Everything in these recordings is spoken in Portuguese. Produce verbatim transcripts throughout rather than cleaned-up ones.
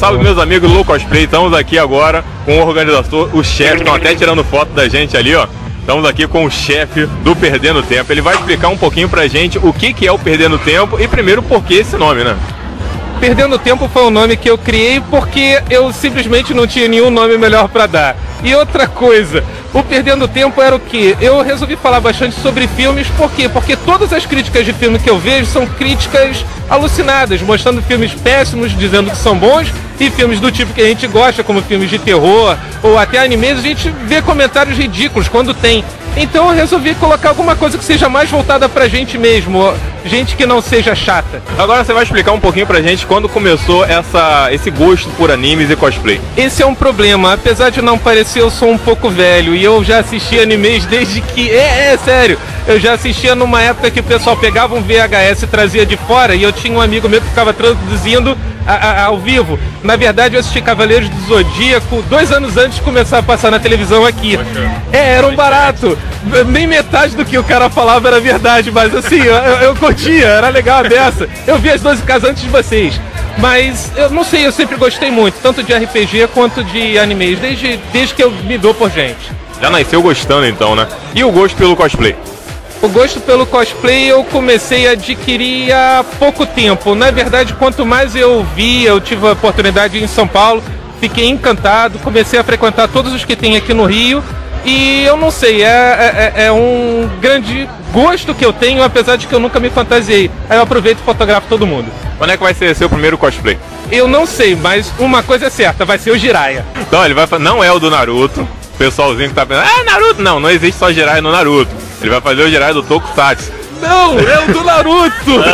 salve meus amigos do Low Cosplay. Estamos aqui agora com o organizador, o chefe, estão até tirando foto da gente ali, ó. Estamos aqui com o chefe do Perdendo Tempo. Ele vai explicar um pouquinho pra gente o que, que é o Perdendo Tempo e primeiro por que esse nome, né? Perdendo Tempo foi um nome que eu criei porque eu simplesmente não tinha nenhum nome melhor pra dar. E outra coisa, o Perdendo Tempo era o quê? Eu resolvi falar bastante sobre filmes, por quê? Porque todas as críticas de filme que eu vejo são críticas alucinadas, mostrando filmes péssimos, dizendo que são bons, e filmes do tipo que a gente gosta, como filmes de terror, ou até animes, a gente vê comentários ridículos quando tem. Então eu resolvi colocar alguma coisa que seja mais voltada pra gente mesmo, gente que não seja chata. Agora você vai explicar um pouquinho pra gente quando começou essa, esse gosto por animes e cosplay. Esse é um problema, apesar de não parecer, eu sou um pouco velho e eu já assisti animes desde que... É, é sério, eu já assistia numa época que o pessoal pegava um V H S e trazia de fora e eu tinha um amigo meu que ficava traduzindo a, a, ao vivo. Na verdade eu assisti Cavaleiros do Zodíaco dois anos antes de começar a passar na televisão aqui. É, era um barato. Nem metade do que o cara falava era verdade, mas assim, eu, eu curtia, era legal a dessa. Eu vi as doze casas antes de vocês. Mas eu não sei, eu sempre gostei muito, tanto de R P G quanto de animes, desde, desde que eu me dou por gente. Já nasceu gostando então, né? E o gosto pelo cosplay? O gosto pelo cosplay eu comecei a adquirir há pouco tempo. Na verdade, quanto mais eu vi, eu tive a oportunidade de ir em São Paulo, fiquei encantado, comecei a frequentar todos os que tem aqui no Rio. E eu não sei, é, é, é um grande gosto que eu tenho, apesar de que eu nunca me fantasiei. Aí eu aproveito e fotografo todo mundo. Quando é que vai ser seu primeiro cosplay? Eu não sei, mas uma coisa é certa, vai ser o Jiraiya. Então, ele vai fazer, não é o do Naruto. O pessoalzinho que tá pensando, ah, Naruto! Não, não existe só Jiraiya no Naruto. Ele vai fazer o Jiraiya do Tokusatsu. Não, é o do Naruto!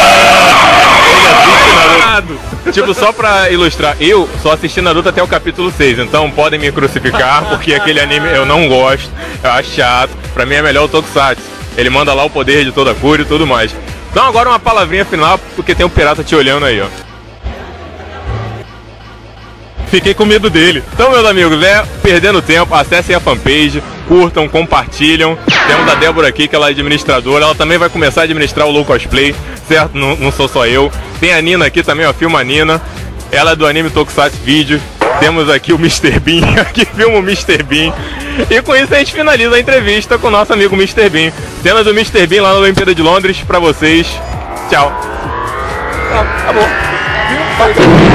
ah, Naruto. Tipo, só pra ilustrar, eu só assisti Naruto até o capítulo seis, então podem me crucificar, porque aquele anime eu não gosto, eu acho chato. Pra mim é melhor o Tokusatsu. Ele manda lá o poder de toda cura e tudo mais. Então agora uma palavrinha final, porque tem um pirata te olhando aí, ó. Fiquei com medo dele. Então, meus amigos, é Perdendo Tempo, acessem a fanpage, curtam, compartilham. Temos a Débora aqui, que ela é administradora, ela também vai começar a administrar o Low Cosplay, certo? Não, não sou só eu. Tem a Nina aqui também, ó, filma a Nina. Ela é do anime Tokusatsu Vídeos. Temos aqui o mister Bean, que filma o mister Bean. E com isso a gente finaliza a entrevista com o nosso amigo mister Bean. Cena do mister Bean lá na Olimpíada de Londres pra vocês. Tchau. Acabou.